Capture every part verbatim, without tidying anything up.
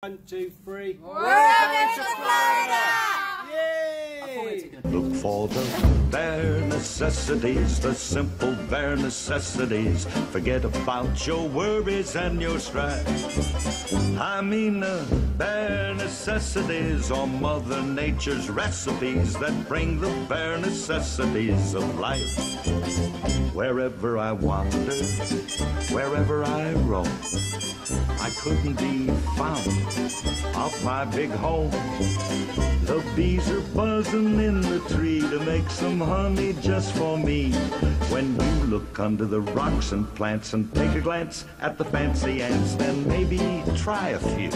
One, two, three. We're going to Florida! Yay! Look for the bare necessities, the simple bare necessities. Forget about your worries and your strife. I mean the bare necessities are Mother Nature's recipes that bring the bare necessities of life. Wherever I wander, wherever I roam, I couldn't be found off my big home. The bees are buzzing in the tree to make some honey just for me. When you look under the rocks and plants and take a glance at the fancy ants, then maybe try a few.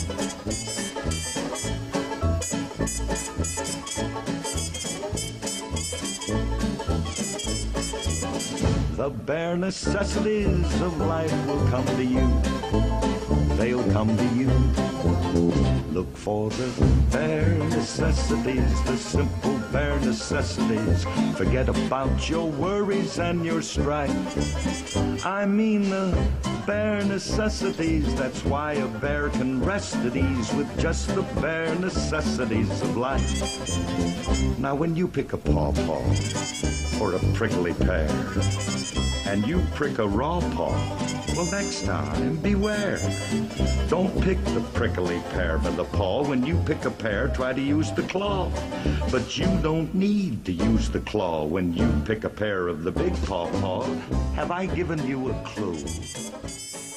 The bare necessities of life will come to you. They'll come to you. Look for the bare necessities, the simple bare necessities. Forget about your worries and your strife. I mean the bare necessities. That's why a bear can rest at ease with just the bare necessities of life. Now when you pick a pawpaw or a prickly pear, and you prick a raw paw, well, next time, beware. Don't pick the prickly pear by the paw. When you pick a pear, try to use the claw. But you don't need to use the claw when you pick a pear of the big pawpaw. Have I given you a clue?